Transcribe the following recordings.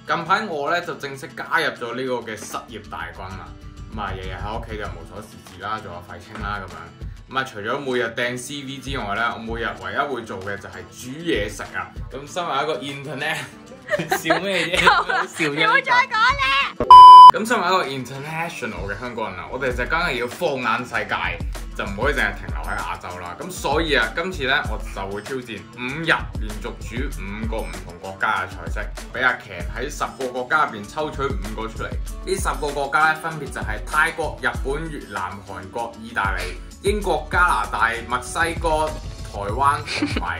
近排我咧就正式加入咗呢個嘅失業大軍啦，咁啊日日喺屋企就無所事事啦，做下廢青啦咁樣。咁啊除咗每日掟 CV 之外咧，我每日唯一會做嘅就係煮嘢食啊。咁身為一個 internet 笑咩啫？笑啫！唔好再講啦。咁身為一個 international 嘅香港人啊，我哋就梗係要放眼世界，就唔可以淨係停留喺亞洲啦。咁所以啊，今次咧我就會挑戰5日連續煮5個唔同國家嘅菜式，俾阿 Ken 喺10個國家入邊抽取5個出嚟。呢10個國家咧分別就係泰國、日本、越南、韓國、意大利、英國、加拿大、墨西哥、台灣同埋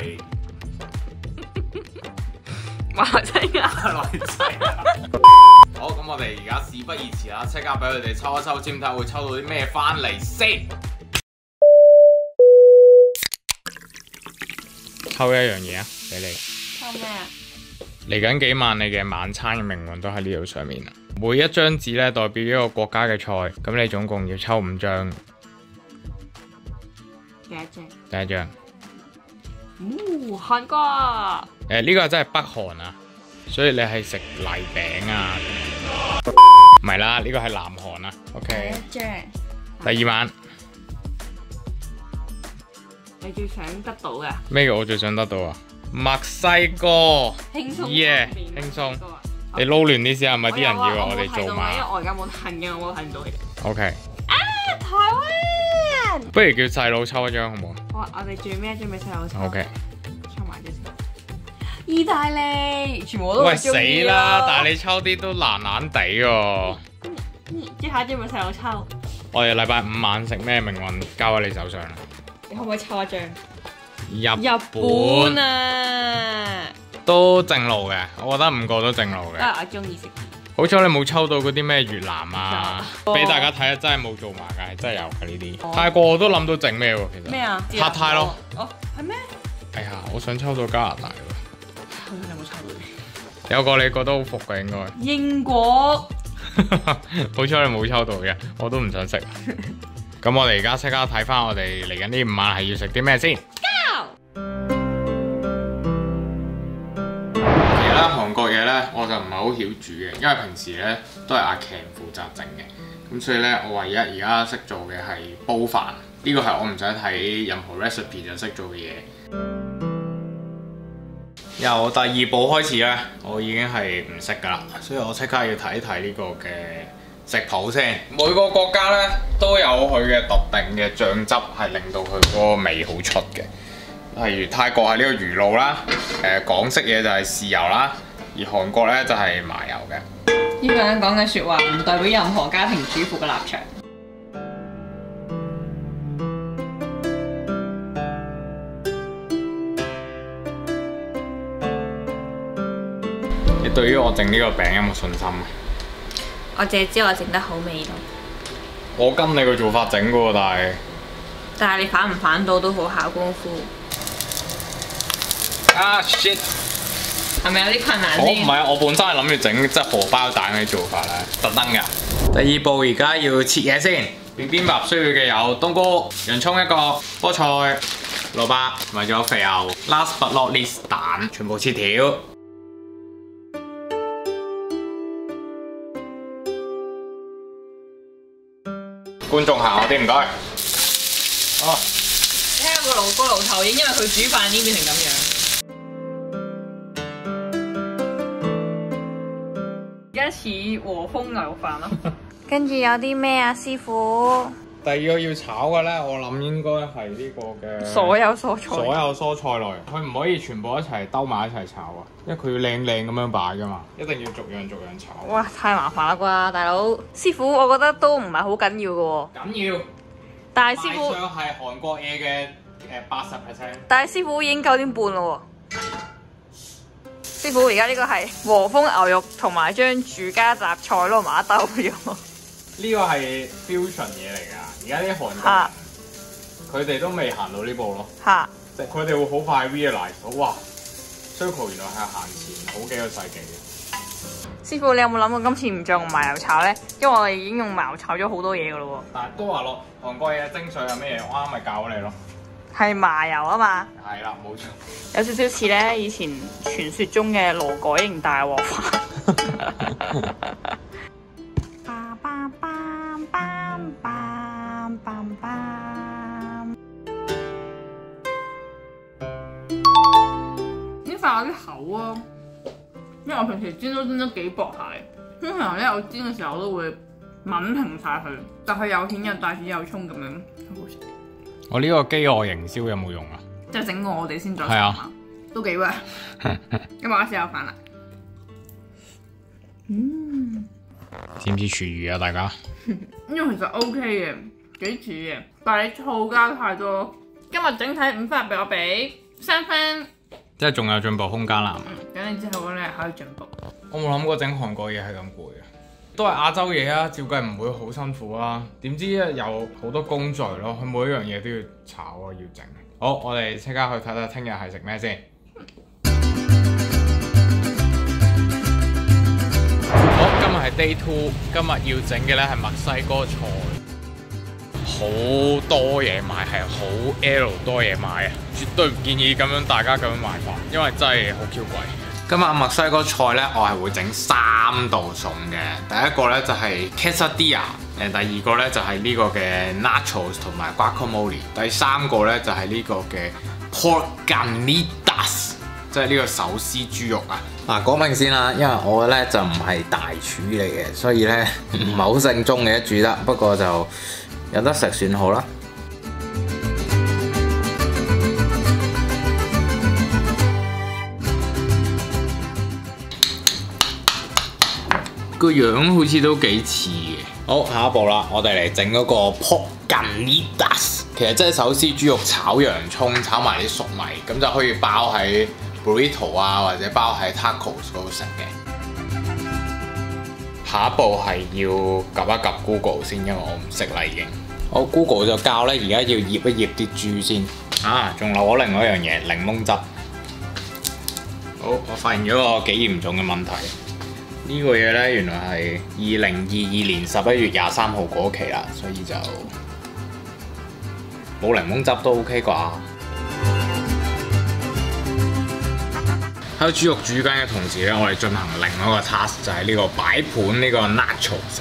馬來西亞。 好，咁我哋而家事不宜遲啦，即刻俾佢哋抽一抽籤睇下會抽到啲咩翻嚟先。抽一樣嘢啊，俾你。 抽咩啊？ 嚟緊幾晚你嘅晚餐嘅命運都喺呢度上面啊！每一張紙咧代表一個國家嘅菜，咁你總共要抽5張。 幾多張？ 第一張。 韓國。 呢個真係北韓啊，所以你係食泥餅啊？唔係啦，呢個係南韓啊。OK。 第一張。 第二晚。 你最想得到嘅？ 咩叫我最想得到啊？墨西哥。 輕鬆。 耶，輕鬆。你撈亂啲先係咪啲人以為我哋做嘛？ 因為我而家冇睇嘅，我冇睇唔到嘅。 OK。 啊，台灣。 不如叫細佬抽一張好唔好？ 好啊，我哋最尾一張俾細佬抽。 OK。 抽埋張先。意大利，全部我都喂死啦！但係你抽啲都難難地喎。 即係下一張俾細佬抽。 我哋禮拜5晚食咩命運交喺你手上啦？ 你可唔可以抽一張？ 日本啊， 都正路嘅，我覺得5個都正路嘅。 我中意食。 好彩你冇抽到嗰啲咩越南啊，俾大家睇下真係冇做埋㗎，係真係有嘅呢啲。泰國我都諗到整咩喎，其實。咩啊？ 拍泰咯。 哦，係咩？ 哎呀，我想抽到加拿大喎。 你有冇抽到？ 有個你覺得好服嘅應該。 英國。 好彩你冇抽到嘅，我都唔想食。咁我哋而家即刻睇翻我哋嚟緊呢5晚係要食啲咩先。而家韓國嘢呢，我就唔係好曉煮嘅，因為平時呢都係阿 Ken 負責整嘅。咁所以呢，我唯一而家識做嘅係煲飯。呢個係我唔使睇任何 recipe 就識做嘅嘢。由第2步開始呢，我已經係唔識㗎啦，所以我即刻要睇一睇呢個嘅食譜先。每個國家呢都有佢嘅特定嘅醬汁，係令到佢嗰個味好出嘅。例如泰國係呢個魚露啦，港式嘢就係豉油啦，而韓國呢就係麻油嘅。 呢個人講嘅説話唔代表任何家庭主婦嘅立場。 你對於我整呢個餅有冇信心啊？ 我淨係知我整得好味咯。 我跟你個做法整嘅喎， 但係你反唔反到都好考功夫。 啊 shit！ 係咪有啲困難我先？ 唔係，我本身係諗住整即係荷包蛋嘅做法咧，特登㗎。第2步而家要切嘢先。邊邊白需要嘅有冬菇、洋葱1個、菠菜、蘿蔔同埋仲有肥牛。Last but not least 蛋，全部切條。觀眾行我啲唔該。哦。 睇下個爐頭已經因為佢煮飯已經變成咁樣。而家似和風牛肉飯咯。跟住有啲咩啊，師傅？ 第2個要炒嘅咧，我諗應該係呢個嘅所有蔬菜。 所有蔬菜類，佢唔可以全部一齊兜埋一齊炒啊，因為佢要靚靚咁樣擺噶嘛，一定要逐樣逐樣炒。 哇，太麻煩啦啩，大佬！師傅，我覺得都唔係好緊要嘅喎。 緊要。 但係師傅。 賣相係韓國嘢嘅80%。 但係師傅已經9點半啦喎。師傅，而家呢個係和風牛肉同埋將住家雜菜撈埋一兜咗。 呢個係 fusion 嘢嚟㗎，而家啲韓國人佢哋都未行到呢步咯。 嚇！ 即係佢哋會好快 realize 到，哇 Circle 原來係行前好幾個世紀嘅。 師傅，你有冇諗過今次唔再用麻油炒咧？因為我哋已經用麻油炒咗好多嘢㗎咯喎。 但係都話咯，韓國嘢嘅精髓係咩嘢？我啱咪教咗你咯。 係麻油啊嘛。 係啦，冇錯。 有少少似咧以前傳說中嘅勞改營大鑊飯。 啲飯有啲厚啊，因為我平時煎都煎得幾薄下嘅。通常咧我煎嘅時候我都會抿平晒佢，但係又蜆又帶子又葱咁樣，好好食。 我呢個飢餓營銷有冇用啊？ 即係整過我哋先再食係啊嘛，都幾 work。咁我試下飯啦。 似唔似廚餘啊？大家？ 因為其實 OK 嘅，幾似嘅，但係你醋加太多。今日整體5分俾我俾3分。 即係仲有進步空間啦。 咁然之後咧可以進步。 我冇諗過整韓國嘢係咁攰嘅，都係亞洲嘢啊，照計唔會好辛苦啊。點知有好多工序咯，佢每一樣嘢都要炒啊，要整。好，我哋即刻去睇睇聽日係食咩先。好，今日係 Day 2，今日要整嘅咧係墨西哥菜，好多嘢買，係好 L 多嘢買啊！絕對唔建議咁樣大家咁樣買法，因為真係好 Q 貴。今日墨西哥菜咧，我係會整3道餸嘅。第一個咧就係 quesadilla， 第二個咧就係呢個嘅 nachos 同埋 guacamole， 第三個咧就係呢個嘅 pork carnitas， 即係呢個手撕豬肉啊！嗱，講明先啦，因為我咧就唔係大廚嚟嘅，所以咧唔係好正宗嘅煮得，不過就有得食算好啦。個樣好似都幾似嘅。好，下一步啦，我哋嚟整嗰個 pork carnitas， 其實即係手撕豬肉炒洋葱，炒埋啲粟米，咁就可以包喺 burrito 啊，或者包喺 tacos 嗰度食嘅。下一步係要及一及 Google 先，因為我唔識啦已經。好 ，Google 就教咧，而家要醃一醃啲豬先。仲漏咗另外一樣嘢，檸檬汁。好，我發現咗個幾嚴重嘅問題。呢個嘢咧，原來係2022年11月23號過期啦，所以就冇檸檬汁都 OK 啩。喺豬肉煮緊嘅同時咧，我哋進行另外一個 task， 就係呢個擺盤呢個 nachos。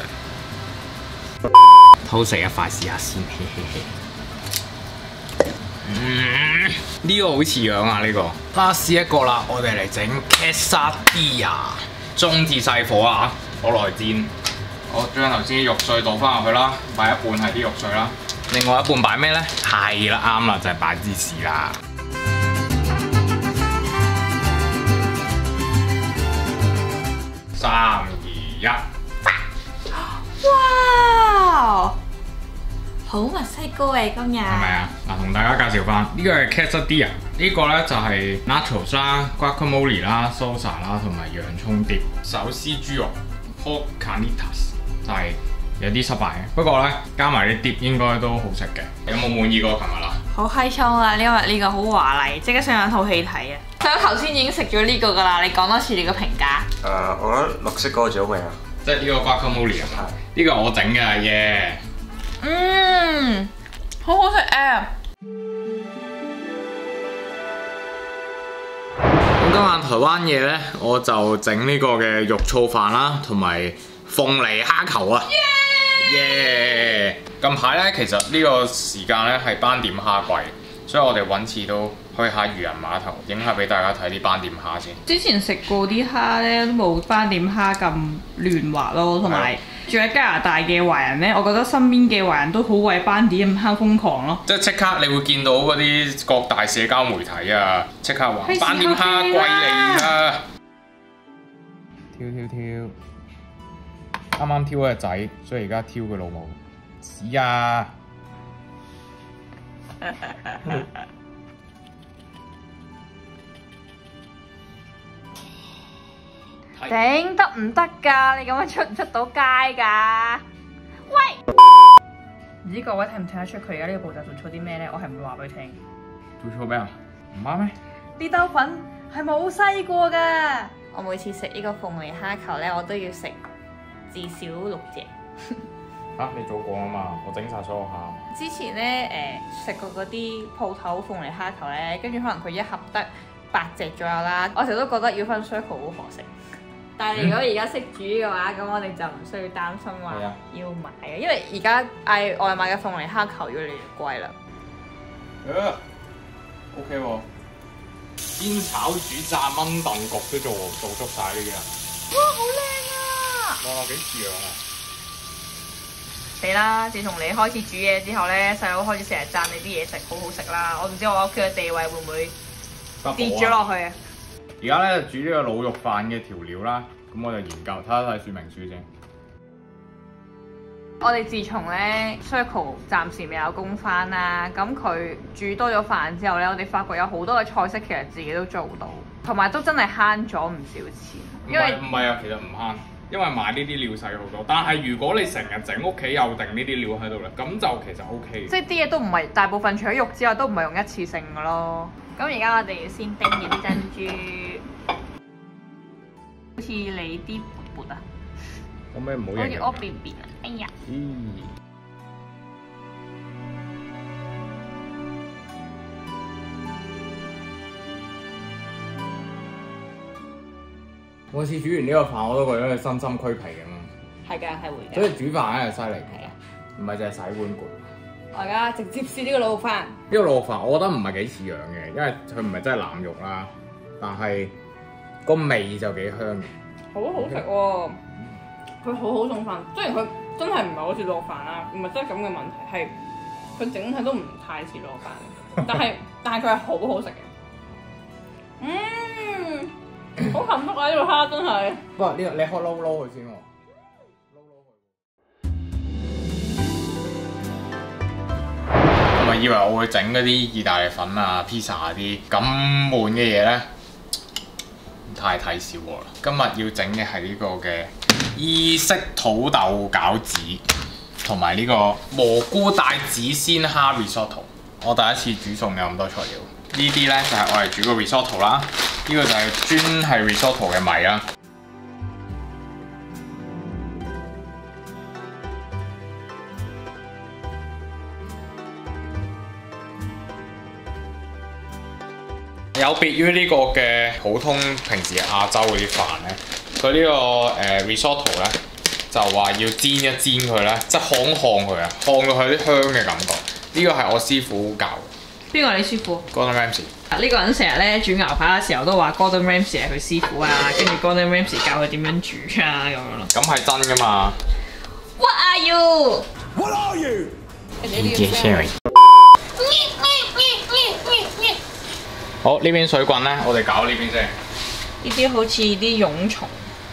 偷食一塊試下先，嘿嘿嘿。呢個好似樣啊，呢個。試一個啦，我哋嚟整 quesadilla。中至細火啊，好耐煎。我將頭先啲肉碎倒翻入去啦，擺一半係啲肉碎啦，另外一半擺咩呢？係啦，啱啦，就係擺芝士啦。3、2、1， 哇！好墨西哥嘅今日。 係咪啊？嗱，同大家介紹翻，呢個係 quesadilla， 呢個咧就係 nachos 啦、guacamole 啦、salsa 啦，同埋洋葱碟。手撕豬肉 pork carnitas 就係有啲失敗嘅，不過咧加埋啲碟應該都好食嘅。有冇滿意過琴日啊？ 好閪倉啊！因為呢個好華麗，即刻想有套戲睇啊！所以頭先已經食咗呢個㗎啦，你講多次你個評價。 我覺得綠色嗰個最好味啊！ 即係呢個 guacamole 啊嘛，呢個我整嘅耶。 好好食啊！ 咁今晚台灣嘢呢，我就整呢個嘅肉燥飯啦，同埋鳳梨蝦球啊！耶！近排呢，其實呢個時間呢係斑點蝦季，所以我哋揾次都去下漁人碼頭，影下俾大家睇啲斑點蝦先。 之前食過啲蝦呢，都冇斑點蝦咁嫩滑咯，同埋住喺加拿大嘅華人呢，我覺得身邊嘅華人都好為斑點蝦瘋狂咯。 即係即刻你會見到嗰啲各大社交媒體啊，即刻話斑點蝦貴嚟啦！挑挑挑，啱啱挑個仔，所以而家挑佢老母。屎啊！ 頂得唔得㗎？你咁樣出唔出到街㗎？喂！唔知各位睇唔睇得出佢而家呢個步驟做錯啲咩咧？我係唔會話俾佢聽。 做錯咩啊？唔啱咩？ 呢兜粉係冇篩過㗎。我每次食呢個鳳梨蝦球咧，我都要食至少6隻。 你做過啊嘛？我整晒所有蝦。 之前咧食過嗰啲鋪頭鳳梨蝦球咧，跟住可能佢一盒得8隻左右啦。我成日都覺得要分 circle 好可惜。 但係如果而家識煮嘅話，咁我哋就唔需要擔心話要買嘅，因為而家嗌外賣嘅鳳梨蝦球越嚟越貴啦。 OK 喎，煎炒煮炸炆燉焗都做足晒呢啲啊！ 哇，好靚啊！ 哇，幾似樣啊！ 死啦！自從你開始煮嘢之後咧，細佬開始成日讚你啲嘢食好好食啦。我唔知我屋企嘅地位會唔會跌咗落去啊？ 而家咧煮呢個滷肉飯嘅調料啦，咁我就研究睇一睇說明書先。 我哋自從咧 Circle 暫時未有工返啦，咁佢煮多咗飯之後咧，我哋發覺有好多嘅菜式其實自己都做到，同埋都真係慳咗唔少錢。因為唔係啊，其實唔慳，因為買呢啲料使好多。但係如果你成日整屋企有定呢啲料喺度咧，咁就其實 OK。 即係啲嘢都唔係大部分除咗肉之外，都唔係用一次性嘅咯。咁而家我哋要先叮住啲珍珠，好似你啲缽缽啊， 可唔可以唔好好似屙便便啊！哎呀〜 我次煮完呢個飯，我都覺得佢身心俱疲咁咯。 係㗎，係會㗎。 所以煮飯咧係犀利， 係啊， 唔係淨係洗碗攰。 我而家直接試呢個滷肉飯。 呢個滷肉飯我覺得唔係幾似樣嘅，因為佢唔係真係腩肉啦，但係個味就幾香嘅。 好好食喎！佢好送飯，雖然佢真係唔係好似滷肉飯啦，唔係真係咁嘅問題，係佢整體都唔太似滷肉飯，但係佢係好好食嘅。好幸福啊！呢個蝦真係。 不過呢個你開撈佢先喎。我咪以為我會整嗰啲意大利粉啊、披薩嗰啲咁悶嘅嘢咧，太睇小我啦！今日要整嘅係呢個嘅意式土豆餃子，同埋呢個蘑菇帶子鮮蝦 risotto。我第一次煮餸有咁多材料，呢啲咧就係我嚟煮個 risotto 啦。呢個就係專係 risotto 嘅米啦。有別於呢個嘅普通平時亞洲嗰啲飯咧，佢呢個risotto 咧就話要煎一煎佢咧，即係烘佢啊，烘到佢啲香嘅感覺。呢個係我師傅教嘅。 邊個你師傅 Gordon Ramsay。 呢個人成日咧煮牛扒嘅時候都話 Gordon Ramsay 係佢師傅啊，跟住 Gordon Ramsay 教佢點樣煮啊咁樣咯。 咁係真㗎嘛 ？What are you? What are you? DJ Sherry。好，呢邊水滾咧，我哋搞呢邊先。 呢啲好似啲蛹蟲。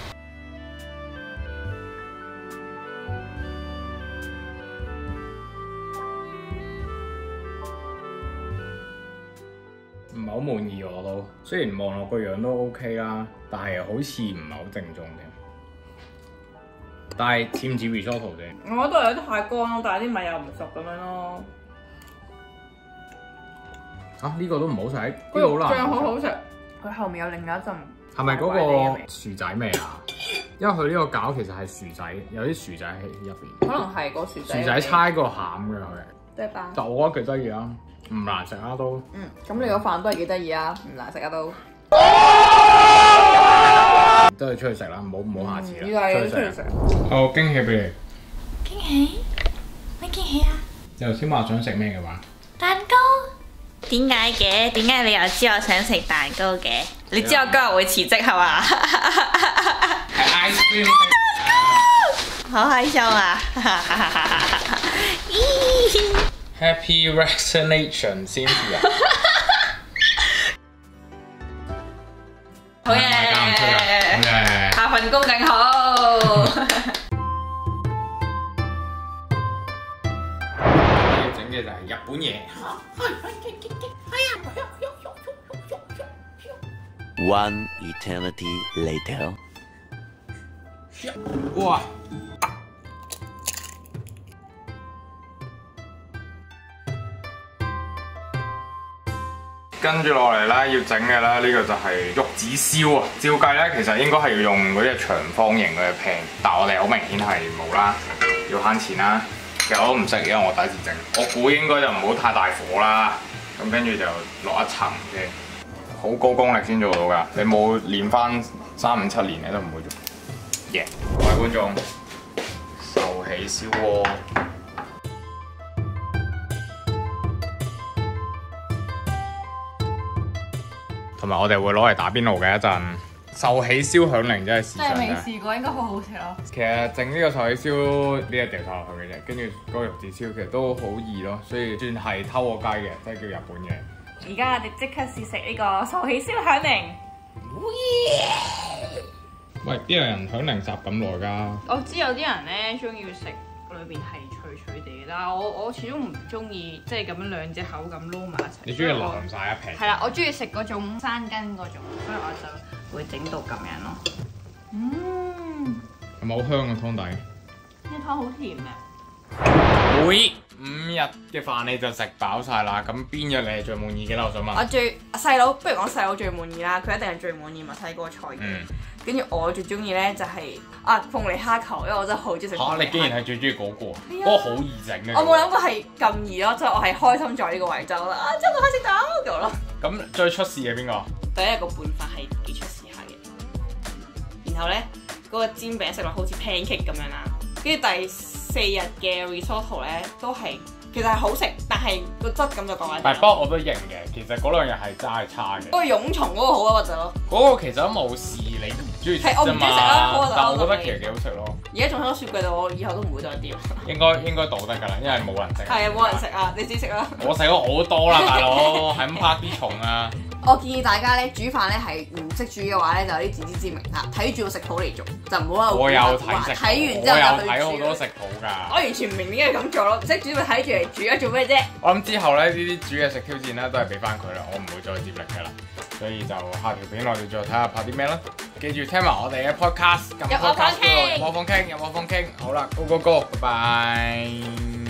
唔係好滿意我都，雖然望落個樣都 OK 啦，但係好似唔係好正宗嘅。但係似唔似 risotto 啫？ 我覺得有啲太乾咯，但係啲米又唔熟咁樣咯。 啊，呢個都唔好食，呢個好難。 醬好好食，佢後面有另外一陣。 係咪嗰個薯仔味啊？因為佢呢個餃其實係薯仔，有啲薯仔喺入邊。 可能係個薯仔。 薯仔猜個餡嘅佢。 對吧？ 但我覺得幾得意啊，唔難食啊都。 咁你個飯都係幾得意啊，唔難食啊都。 都係出去食啦，唔好下次啦。 依家出去食。 好驚喜俾你。 驚喜？咩驚喜啊？ 你頭先話想食咩嘅話？ 蛋糕？點解嘅？點解你又知我想食蛋糕嘅？你知我今日會辭職係嘛？ 係 ice cream。 好開心啊 ！Happy vaccination 先至啊！ 好嘢！下份工更好。 整嘅就係日本嘢。 One eternity later。 哇！跟住落嚟咧，要整嘅咧，呢個就係玉子燒啊！照計咧，其實應該係要用嗰隻長方形嗰隻 pan，但係我哋好明顯係冇啦，要慳錢啦。其實我都唔識，因為我第一次整，我估應該就唔好太大火啦。咁跟住就落一層嘅好高功力先做到㗎，你冇練翻3、5、7年你都唔會做。耶！各位觀眾，壽喜燒鍋。同埋我哋會攞嚟打邊爐嘅一陣，壽喜燒響鈴真係時尚嘅。 試過，應該好好食咯。 其實整呢個壽喜燒呢一掉晒落去嘅啫，跟住嗰個肉子燒其實都好易咯，所以算係偷個雞嘅，即係叫日本嘅。 而家我哋即刻試食呢個壽喜燒響鈴。 喂，邊有人響鈴烚咁耐㗎？ 我知有啲人咧中意食裏邊係脆脆地，但係我始終唔中意即係咁樣兩隻口咁撈埋一齊。 你中意淋晒一皮？ 係啦，我中意食嗰種生根嗰種，所以我就會整到咁樣咯。 係咪好香嘅湯底？ 呢湯好甜嘅。 會5日嘅飯你就食飽晒啦，咁邊日你係最滿意嘅咧？我想問。 我最細佬，不如講細佬最滿意啦，佢一定係最滿意墨西哥菜嘅。跟住我最中意咧就係鳳梨蝦球，因為我真係好中意食。 嚇！你竟然係最中意嗰個？嗰個好易整嘅。 我冇諗過係咁易咯，即係我係開心在呢個位，就覺得真係可以食到咁咯。 咁最出事嘅邊個？ 第一個拌法係幾出事下嘅，然後咧嗰個煎餅食落好似 pancake 咁樣啦，跟住第4日嘅 risotto 咧都係其實係好食，但係個質感就講緊。 但係不過我都認嘅，其實嗰2日係真係差嘅。 嗰個蛹蟲嗰個好啊，或者嗰個其實都冇事，你都唔中意食係我唔中意食啦， 但我覺得其實幾好食咯。 而家仲喺個雪櫃度，我以後都唔會再掂。 應該倒得㗎啦，因為冇人食。 係啊，冇人食啊，你自己食啦。 我食咗好多啦，大佬，係咁拍啲蟲啊！ 我建議大家咧煮飯咧係唔識煮嘅話咧，就有啲自知之明嚇，睇住個食譜嚟做，就唔好喺度。 我有睇食譜， 睇完之後就去煮。 我有睇好多食譜㗎。 我完全唔明點解要咁做咯，唔識煮咪睇住嚟煮啊，做咩啫？ 我諗之後咧呢啲煮嘢食挑戰咧都係俾翻佢啦，我唔會再接力㗎啦。所以就下條片我哋再睇下拍啲咩啦。記住聽埋我哋嘅 podcast，撳 podcast 嗰度有冇風傾，有冇風傾。好啦，go go go，拜拜。